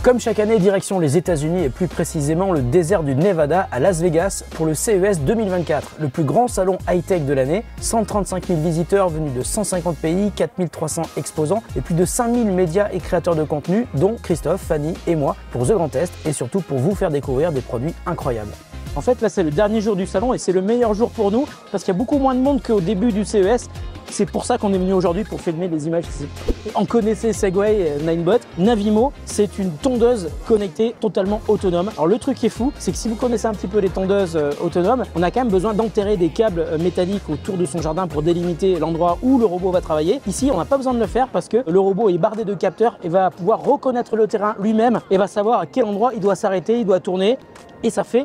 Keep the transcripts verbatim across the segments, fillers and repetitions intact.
Comme chaque année, direction les États-Unis et plus précisément le désert du Nevada à Las Vegas pour le C E S deux mille vingt-quatre, le plus grand salon high-tech de l'année. cent trente-cinq mille visiteurs venus de cent cinquante pays, quatre mille trois cents exposants et plus de cinq mille médias et créateurs de contenu, dont Christophe, Fanny et moi, pour The Grand Test et surtout pour vous faire découvrir des produits incroyables. En fait, là, c'est le dernier jour du salon et c'est le meilleur jour pour nous parce qu'il y a beaucoup moins de monde qu'au début du C E S. C'est pour ça qu'on est venu aujourd'hui pour filmer des images. On connaissait Segway, Ninebot. Navimo, c'est une tondeuse connectée totalement autonome. Alors le truc qui est fou, c'est que si vous connaissez un petit peu les tondeuses euh, autonomes, on a quand même besoin d'enterrer des câbles euh, métalliques autour de son jardin pour délimiter l'endroit où le robot va travailler. Ici, on n'a pas besoin de le faire parce que le robot est bardé de capteurs et va pouvoir reconnaître le terrain lui-même et va savoir à quel endroit il doit s'arrêter, il doit tourner. Et ça fait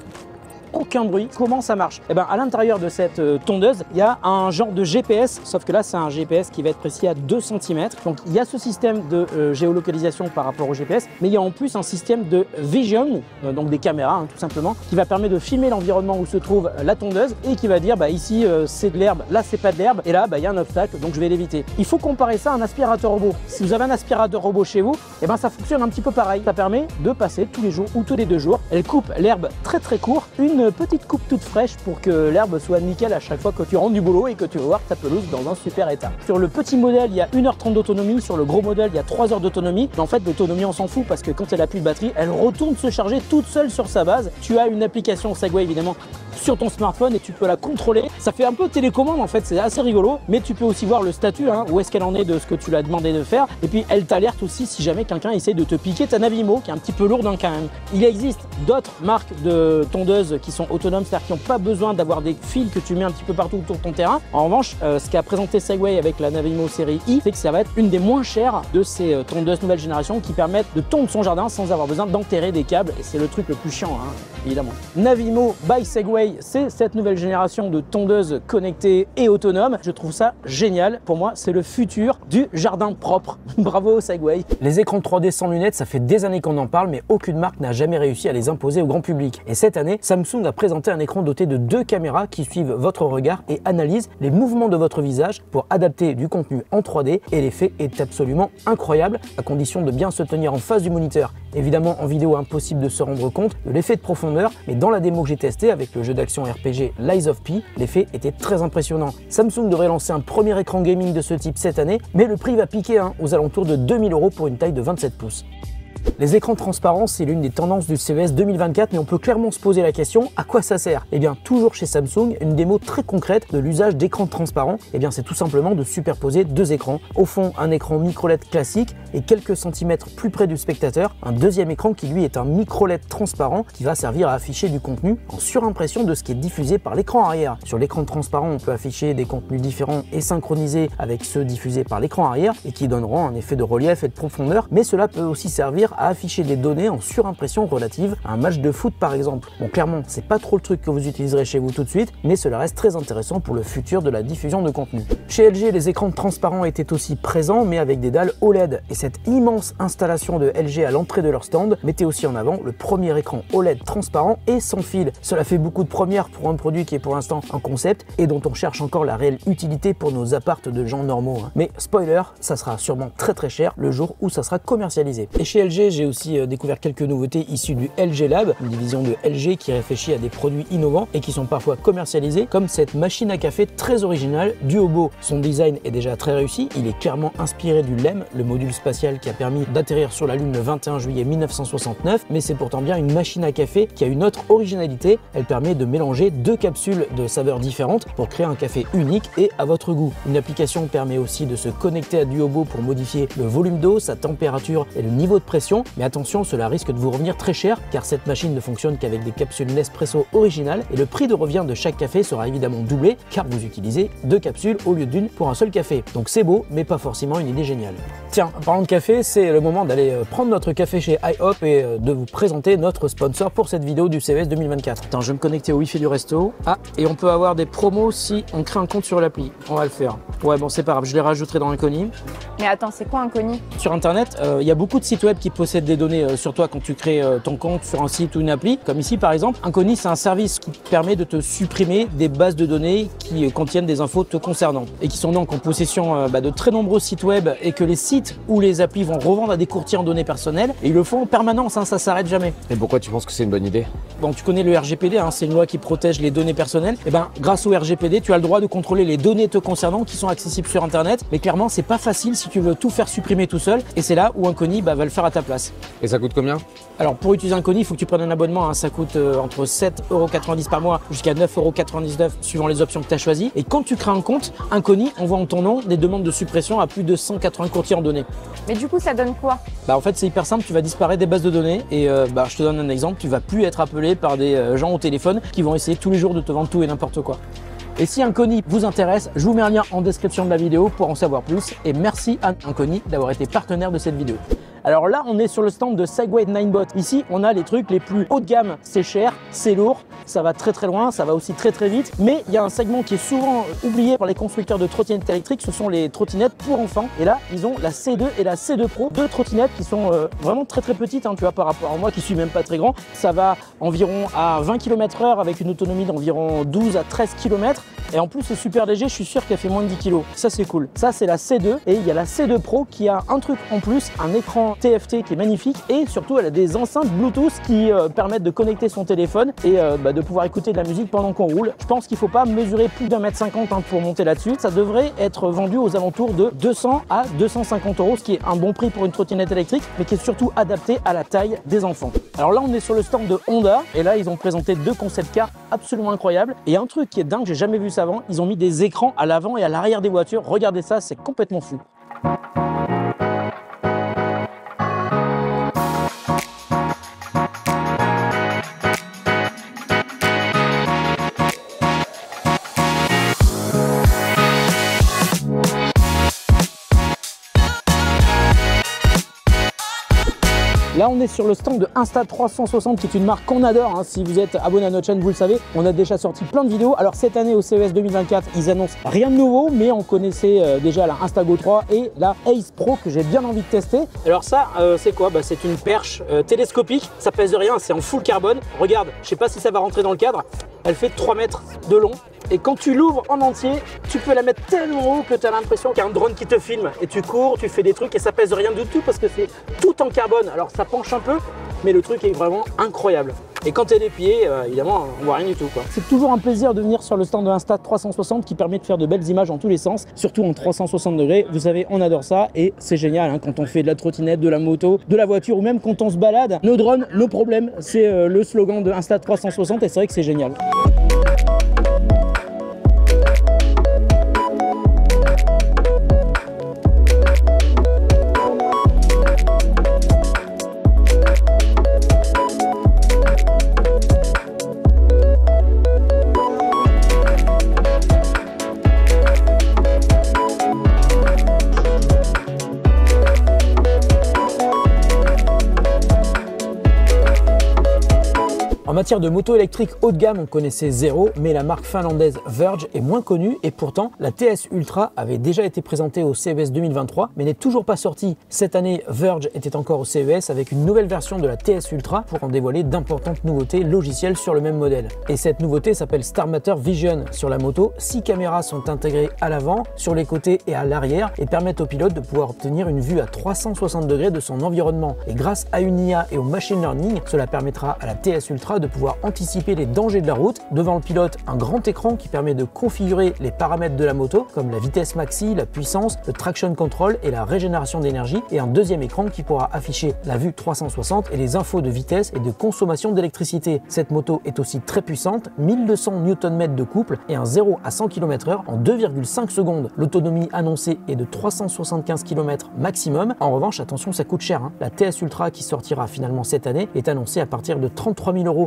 aucun bruit. Comment ça marche? Eh ben, à l'intérieur de cette euh, tondeuse, il y a un genre de G P S, sauf que là, c'est un G P S qui va être précis à deux centimètres. Donc, il y a ce système de euh, géolocalisation par rapport au G P S, mais il y a en plus un système de vision, euh, donc des caméras, hein, tout simplement, qui va permettre de filmer l'environnement où se trouve la tondeuse et qui va dire, bah, ici, euh, c'est de l'herbe, là, c'est pas de l'herbe, et là, bah, il y a un obstacle, donc je vais l'éviter. Il faut comparer ça à un aspirateur robot. Si vous avez un aspirateur robot chez vous, eh ben, ça fonctionne un petit peu pareil. Ça permet de passer tous les jours ou tous les deux jours. Elle coupe l'herbe très très court, une petite coupe toute fraîche pour que l'herbe soit nickel à chaque fois que tu rentres du boulot et que tu vas voir ta pelouse dans un super état. Sur le petit modèle, il y a une heure trente d'autonomie, sur le gros modèle, il y a trois heures d'autonomie. Mais en fait, l'autonomie, on s'en fout parce que quand elle a plus de batterie, elle retourne se charger toute seule sur sa base. Tu as une application Segway évidemment sur ton smartphone et tu peux la contrôler. Ça fait un peu télécommande en fait, c'est assez rigolo, mais tu peux aussi voir le statut, hein, où est-ce qu'elle en est de ce que tu l'as demandé de faire. Et puis elle t'alerte aussi si jamais quelqu'un essaie de te piquer ta Navimo, qui est un petit peu lourde hein, quand même. Il existe d'autres marques de tondeuses qui sont autonomes, c'est-à-dire qui n'ont pas besoin d'avoir des fils que tu mets un petit peu partout autour de ton terrain. En revanche, euh, ce qu'a présenté Segway avec la Navimo série I, c'est que ça va être une des moins chères de ces euh, tondeuses nouvelle génération qui permettent de tondre son jardin sans avoir besoin d'enterrer des câbles. Et c'est le truc le plus chiant, hein, évidemment. Navimo by Segway, c'est cette nouvelle génération de tondeuses connectées et autonomes. Je trouve ça génial. Pour moi, c'est le futur du jardin propre. Bravo Segway. Les écrans trois D sans lunettes, ça fait des années qu'on en parle, mais aucune marque n'a jamais réussi à les imposer au grand public. Et cette année, Samsung a présenté un écran doté de deux caméras qui suivent votre regard et analysent les mouvements de votre visage pour adapter du contenu en trois D. Et l'effet est absolument incroyable, à condition de bien se tenir en face du moniteur. Évidemment, en vidéo, impossible de se rendre compte de l'effet de profondeur, mais dans la démo que j'ai testée avec le jeu d'action R P G Lies of P, l'effet était très impressionnant. Samsung devrait lancer un premier écran gaming de ce type cette année, mais le prix va piquer hein, aux alentours de deux mille euros pour une taille de vingt-sept pouces. Les écrans transparents, c'est l'une des tendances du C E S deux mille vingt-quatre, mais on peut clairement se poser la question, à quoi ça sert? Eh bien, toujours chez Samsung, une démo très concrète de l'usage d'écrans transparents, eh bien, c'est tout simplement de superposer deux écrans. Au fond, un écran micro L E D classique et quelques centimètres plus près du spectateur, un deuxième écran qui lui est un micro L E D transparent qui va servir à afficher du contenu en surimpression de ce qui est diffusé par l'écran arrière. Sur l'écran transparent, on peut afficher des contenus différents et synchronisés avec ceux diffusés par l'écran arrière et qui donneront un effet de relief et de profondeur, mais cela peut aussi servir à afficher des données en surimpression relative à un match de foot par exemple. Bon, clairement, c'est pas trop le truc que vous utiliserez chez vous tout de suite, mais cela reste très intéressant pour le futur de la diffusion de contenu. Chez L G, les écrans transparents étaient aussi présents, mais avec des dalles O L E D. Et cette immense installation de L G à l'entrée de leur stand mettait aussi en avant le premier écran O L E D transparent et sans fil. Cela fait beaucoup de premières pour un produit qui est pour l'instant un concept et dont on cherche encore la réelle utilité pour nos appartes de gens normaux. Hein. Mais spoiler, ça sera sûrement très très cher le jour où ça sera commercialisé. Et chez L G, j'ai aussi découvert quelques nouveautés issues du L G Lab, une division de L G qui réfléchit à des produits innovants et qui sont parfois commercialisés, comme cette machine à café très originale du Hobo. Son design est déjà très réussi, il est clairement inspiré du L E M, le module spatial qui a permis d'atterrir sur la Lune le vingt et un juillet mille neuf cent soixante-neuf, mais c'est pourtant bien une machine à café qui a une autre originalité, elle permet de mélanger deux capsules de saveurs différentes pour créer un café unique et à votre goût. Une application permet aussi de se connecter à du Hobo pour modifier le volume d'eau, sa température et le niveau de pression, mais attention, cela risque de vous revenir très cher car cette machine ne fonctionne qu'avec des capsules Nespresso originales et le prix de revient de chaque café sera évidemment doublé car vous utilisez deux capsules au lieu d'une pour un seul café. Donc c'est beau, mais pas forcément une idée géniale. Tiens, en parlant de café, c'est le moment d'aller prendre notre café chez iHop et de vous présenter notre sponsor pour cette vidéo du C E S deux mille vingt-quatre. Attends, je vais me connecter au Wi-Fi du resto. Ah, et on peut avoir des promos si on crée un compte sur l'appli. On va le faire. Ouais, bon, c'est pas grave, je les rajouterai dans l'inconnu. Mais attends, c'est quoi inconnu? Sur internet, il euh, y a beaucoup de sites web qui possède des données euh, sur toi quand tu crées euh, ton compte sur un site ou une appli. Comme ici par exemple, Uncony, c'est un service qui permet de te supprimer des bases de données qui euh, contiennent des infos te concernant et qui sont donc en possession euh, bah, de très nombreux sites web et que les sites ou les applis vont revendre à des courtiers en données personnelles et ils le font en permanence, hein, ça s'arrête jamais. Et pourquoi tu penses que c'est une bonne idée? Bon, tu connais le R G P D, hein, c'est une loi qui protège les données personnelles. Et ben, grâce au R G P D, tu as le droit de contrôler les données te concernant qui sont accessibles sur Internet. Mais clairement, c'est pas facile si tu veux tout faire supprimer tout seul. Et c'est là où Uncony bah, va le faire à ta place. Et ça coûte combien? Alors, pour utiliser Uncony, il faut que tu prennes un abonnement. Hein. Ça coûte euh, entre sept euros quatre-vingt-dix par mois jusqu'à neuf euros quatre-vingt-dix-neuf suivant les options que tu as choisies. Et quand tu crées un compte, Uncony envoie en ton nom des demandes de suppression à plus de cent quatre-vingts courtiers en données. Mais du coup, ça donne quoi? Bah en fait, c'est hyper simple. Tu vas disparaître des bases de données. Et euh, bah, je te donne un exemple. Tu vas plus être appelé par des euh, gens au téléphone qui vont essayer tous les jours de te vendre tout et n'importe quoi. Et si Uncony vous intéresse, je vous mets un lien en description de la vidéo pour en savoir plus. Et merci à Uncony d'avoir été partenaire de cette vidéo. Alors là, on est sur le stand de Segway Ninebot. Ici, on a les trucs les plus haut de gamme. C'est cher, c'est lourd, ça va très très loin, ça va aussi très très vite. Mais il y a un segment qui est souvent oublié par les constructeurs de trottinettes électriques, ce sont les trottinettes pour enfants. Et là, ils ont la C deux et la C deux Pro, deux trottinettes qui sont euh, vraiment très très petites, hein, tu vois, par rapport à moi qui suis même pas très grand. Ça va environ à vingt kilomètres heure avec une autonomie d'environ douze à treize kilomètres. Et en plus, c'est super léger, je suis sûr qu'elle fait moins de dix kilos. Ça, c'est cool. Ça, c'est la C deux. Et il y a la C deux Pro qui a un truc en plus, un écran T F T qui est magnifique. Et surtout, elle a des enceintes Bluetooth qui euh, permettent de connecter son téléphone et euh, bah, de pouvoir écouter de la musique pendant qu'on roule. Je pense qu'il ne faut pas mesurer plus d'un mètre cinquante hein, pour monter là-dessus. Ça devrait être vendu aux alentours de deux cents à deux cent cinquante euros, ce qui est un bon prix pour une trottinette électrique, mais qui est surtout adapté à la taille des enfants. Alors là, on est sur le stand de Honda. Et là, ils ont présenté deux concept cars absolument incroyables. Et un truc qui est dingue, j'ai jamais vu ça avant, ils ont mis des écrans à l'avant et à l'arrière des voitures. Regardez ça, c'est complètement fou. Là, on est sur le stand de Insta trois cent soixante, qui est une marque qu'on adore. Hein. Si vous êtes abonné à notre chaîne, vous le savez, on a déjà sorti plein de vidéos. Alors cette année au C E S deux mille vingt-quatre, ils annoncent rien de nouveau, mais on connaissait euh, déjà la Instago trois et la Ace Pro que j'ai bien envie de tester. Alors ça, euh, c'est quoi? Bah, c'est une perche euh, télescopique, ça pèse de rien, c'est en full carbone. Regarde, je sais pas si ça va rentrer dans le cadre, elle fait trois mètres de long. Et quand tu l'ouvres en entier, tu peux la mettre tellement haut que tu as l'impression qu'il y a un drone qui te filme. Et tu cours, tu fais des trucs et ça pèse rien du tout parce que c'est tout en carbone. Alors ça penche un peu, mais le truc est vraiment incroyable. Et quand tu es déplié, euh, évidemment, on voit rien du tout, quoi. C'est toujours un plaisir de venir sur le stand de Insta trois cent soixante qui permet de faire de belles images en tous les sens, surtout en trois cent soixante degrés. Vous savez, on adore ça et c'est génial hein, quand on fait de la trottinette, de la moto, de la voiture ou même quand on se balade. Nos drones, nos problèmes, c'est euh, le slogan de Insta trois cent soixante et c'est vrai que c'est génial. En matière de moto électrique haut de gamme, on connaissait zéro, mais la marque finlandaise Verge est moins connue et pourtant la T S Ultra avait déjà été présentée au C E S deux mille vingt-trois, mais n'est toujours pas sortie. Cette année, Verge était encore au C E S avec une nouvelle version de la T S Ultra pour en dévoiler d'importantes nouveautés logicielles sur le même modèle. Et cette nouveauté s'appelle StarMatter Vision. Sur la moto, six caméras sont intégrées à l'avant, sur les côtés et à l'arrière et permettent au pilote de pouvoir obtenir une vue à trois cent soixante degrés de son environnement. Et grâce à une I A et au machine learning, cela permettra à la T S Ultra de pouvoir anticiper les dangers de la route. Devant le pilote, un grand écran qui permet de configurer les paramètres de la moto comme la vitesse maxi, la puissance, le traction control et la régénération d'énergie, et un deuxième écran qui pourra afficher la vue trois cent soixante et les infos de vitesse et de consommation d'électricité. Cette moto est aussi très puissante, mille deux cents newton mètres de couple et un zéro à cent kilomètres heure en deux virgule cinq secondes. L'autonomie annoncée est de trois cent soixante-quinze kilomètres maximum. En revanche, attention, ça coûte cher. Hein. La T S Ultra qui sortira finalement cette année est annoncée à partir de trente-trois mille euros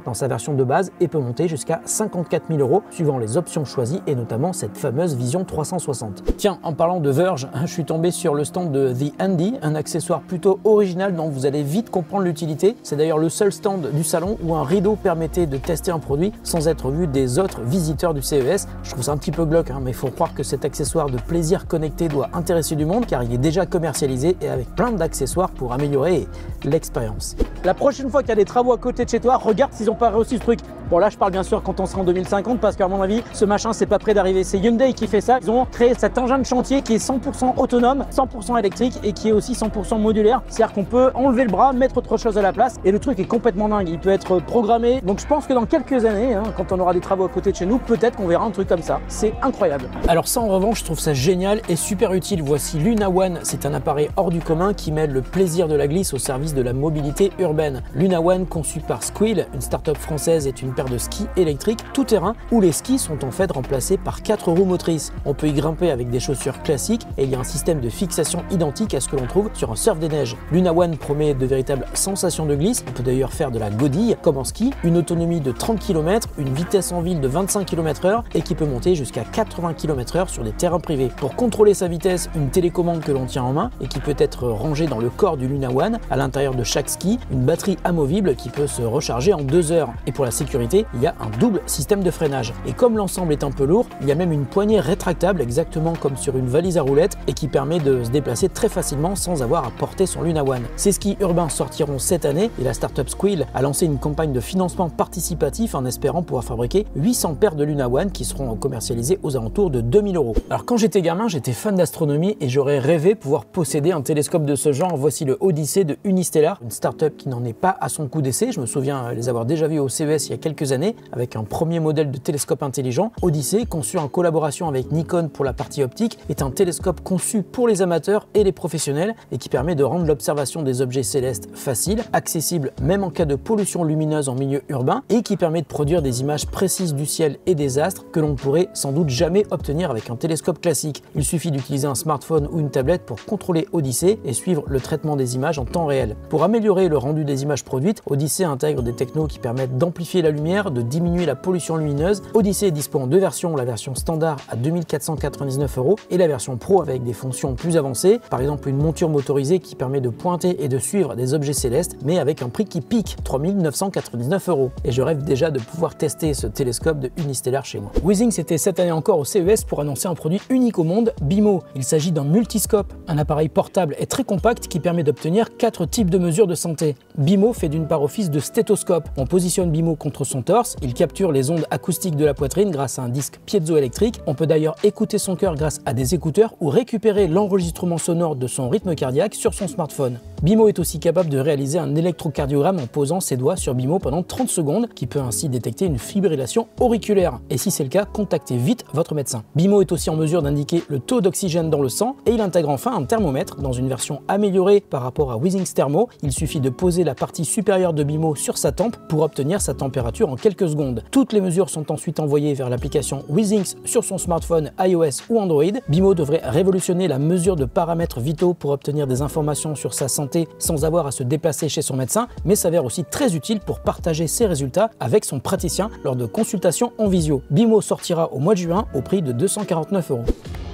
dans sa version de base et peut monter jusqu'à cinquante-quatre mille euros suivant les options choisies et notamment cette fameuse vision trois cent soixante. Tiens, en parlant de Verge, je suis tombé sur le stand de The Handy, un accessoire plutôt original dont vous allez vite comprendre l'utilité. C'est d'ailleurs le seul stand du salon où un rideau permettait de tester un produit sans être vu des autres visiteurs du C E S. Je trouve ça un petit peu glauque, hein, mais il faut croire que cet accessoire de plaisir connecté doit intéresser du monde car il est déjà commercialisé et avec plein d'accessoires pour améliorer l'expérience. La prochaine fois qu'il y a des travaux à côté de chez toi, regarde s'ils n'ont pas réussi ce truc. Bon là je parle bien sûr quand on sera en deux mille cinquante parce qu'à mon avis ce machin c'est pas prêt d'arriver. C'est Hyundai qui fait ça. Ils ont créé cet engin de chantier qui est cent pour cent autonome, cent pour cent électrique et qui est aussi cent pour cent modulaire. C'est-à-dire qu'on peut enlever le bras, mettre autre chose à la place et le truc est complètement dingue. Il peut être programmé. Donc je pense que dans quelques années, hein, quand on aura des travaux à côté de chez nous, peut-être qu'on verra un truc comme ça. C'est incroyable. Alors ça en revanche je trouve ça génial et super utile. Voici Luna One. C'est un appareil hors du commun qui mêle le plaisir de la glisse au service de la mobilité urbaine. Luna One, conçu par Squill, une start-up française, est une paire de skis électriques tout-terrain où les skis sont en fait remplacés par quatre roues motrices. On peut y grimper avec des chaussures classiques et il y a un système de fixation identique à ce que l'on trouve sur un surf des neiges. Luna One promet de véritables sensations de glisse. On peut d'ailleurs faire de la godille comme en ski, une autonomie de trente kilomètres, une vitesse en ville de vingt-cinq kilomètres heure et qui peut monter jusqu'à quatre-vingts kilomètres heure sur des terrains privés. Pour contrôler sa vitesse, une télécommande que l'on tient en main et qui peut être rangée dans le corps du Luna One. À l'intérieur de chaque ski, une batterie amovible qui peut se recharger en deux heures. Et pour la sécurité, il y a un double système de freinage. Et comme l'ensemble est un peu lourd, il y a même une poignée rétractable exactement comme sur une valise à roulettes et qui permet de se déplacer très facilement sans avoir à porter son Luna One. Ces skis urbains sortiront cette année et la startup Squill a lancé une campagne de financement participatif en espérant pouvoir fabriquer huit cents paires de Luna One qui seront commercialisées aux alentours de deux mille euros. Alors quand j'étais gamin, j'étais fan d'astronomie et j'aurais rêvé pouvoir posséder un télescope de ce genre. Voici le Odyssey de Unistellar, une startup qui n'en est pas à son coup d'essai. Je me souviens les avoir déjà vus au C E S il y a quelques années avec un premier modèle de télescope intelligent. Odyssey, conçu en collaboration avec Nikon pour la partie optique, est un télescope conçu pour les amateurs et les professionnels et qui permet de rendre l'observation des objets célestes facile, accessible même en cas de pollution lumineuse en milieu urbain et qui permet de produire des images précises du ciel et des astres que l'on ne pourrait sans doute jamais obtenir avec un télescope classique. Il suffit d'utiliser un smartphone ou une tablette pour contrôler Odyssey et suivre le traitement des images en temps réel. Pour améliorer le rendu des images produites, Odyssey intègre des technos qui permettent d'amplifier la lumière, de diminuer la pollution lumineuse. Odyssey est dispo en deux versions, la version standard à deux mille quatre cent quatre-vingt-dix-neuf euros et la version pro avec des fonctions plus avancées, par exemple une monture motorisée qui permet de pointer et de suivre des objets célestes, mais avec un prix qui pique, trois mille neuf cent quatre-vingt-dix-neuf euros. Et je rêve déjà de pouvoir tester ce télescope de Unistellar chez moi. Withings était cette année encore au C E S pour annoncer un produit unique au monde, BIMO. Il s'agit d'un multiscope, un appareil portable et très compact qui permet d'obtenir quatre types de mesures de santé. BIMO fait d'une part office de stéthoscope. On positionne BIMO contre son torse, il capture les ondes acoustiques de la poitrine grâce à un disque piézoélectrique. On peut d'ailleurs écouter son cœur grâce à des écouteurs ou récupérer l'enregistrement sonore de son rythme cardiaque sur son smartphone. BIMO est aussi capable de réaliser un électrocardiogramme en posant ses doigts sur BIMO pendant trente secondes, qui peut ainsi détecter une fibrillation auriculaire. Et si c'est le cas, contactez vite votre médecin. BIMO est aussi en mesure d'indiquer le taux d'oxygène dans le sang et il intègre enfin un thermomètre dans une version améliorée par rapport à Withings Thermo. Il suffit de poser la partie supérieure de BIMO sur sa tempe pour obtenir sa température en quelques secondes. Toutes les mesures sont ensuite envoyées vers l'application Withings sur son smartphone iOS ou Android. BIMO devrait révolutionner la mesure de paramètres vitaux pour obtenir des informations sur sa santé sans avoir à se déplacer chez son médecin, mais s'avère aussi très utile pour partager ses résultats avec son praticien lors de consultations en visio. BIMO sortira au mois de juin au prix de deux cent quarante-neuf euros.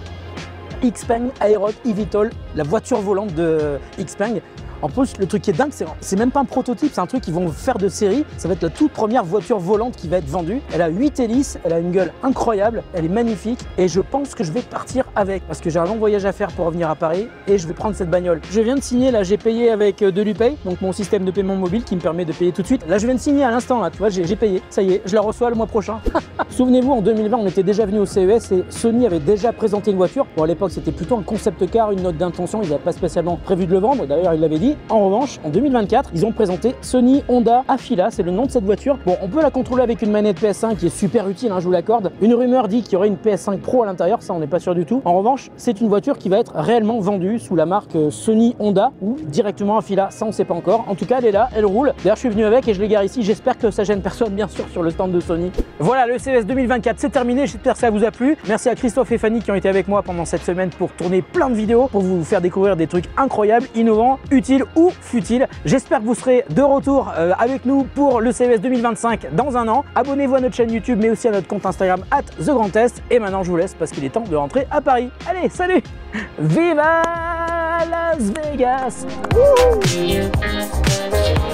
Xpeng Aerox eVTOL, la voiture volante de Xpeng. En plus, le truc qui est dingue, c'est même pas un prototype, c'est un truc qu'ils vont faire de série. Ça va être la toute première voiture volante qui va être vendue. Elle a huit hélices, elle a une gueule incroyable, elle est magnifique et je pense que je vais partir avec parce que j'ai un long voyage à faire pour revenir à Paris et je vais prendre cette bagnole. Je viens de signer, là j'ai payé avec de l'Upay, donc mon système de paiement mobile qui me permet de payer tout de suite. Là je viens de signer à l'instant, là tu vois, j'ai payé, ça y est, je la reçois le mois prochain. Souvenez-vous, en deux mille vingt, on était déjà venu au C E S et Sony avait déjà présenté une voiture. Bon, à l'époque, c'était plutôt un concept car, une note d'intention, ils n'avaient pas spécialement prévu de le vendre, d'ailleurs ils l'avaient dit. En revanche, en deux mille vingt-quatre, ils ont présenté Sony Honda Afeela, c'est le nom de cette voiture. Bon, on peut la contrôler avec une manette P S cinq qui est super utile, hein, je vous l'accorde. Une rumeur dit qu'il y aurait une P S cinq Pro à l'intérieur, ça on n'est pas sûr du tout. En revanche, c'est une voiture qui va être réellement vendue sous la marque Sony Honda ou directement Afeela, ça on sait pas encore. En tout cas, elle est là, elle roule. D'ailleurs, je suis venu avec et je l'ai garé ici. J'espère que ça gêne personne, bien sûr, sur le stand de Sony. Voilà, le C E S deux mille vingt-quatre, c'est terminé. J'espère que ça vous a plu. Merci à Christophe et Fanny qui ont été avec moi pendant cette semaine pour tourner plein de vidéos, pour vous faire découvrir des trucs incroyables, innovants, utiles utile ou futile. J'espère que vous serez de retour euh, avec nous pour le C E S deux mille vingt-cinq dans un an. Abonnez-vous à notre chaîne YouTube mais aussi à notre compte Instagram at The Grand Test. Et maintenant je vous laisse parce qu'il est temps de rentrer à Paris. Allez, salut! Viva Las Vegas! Wouhou.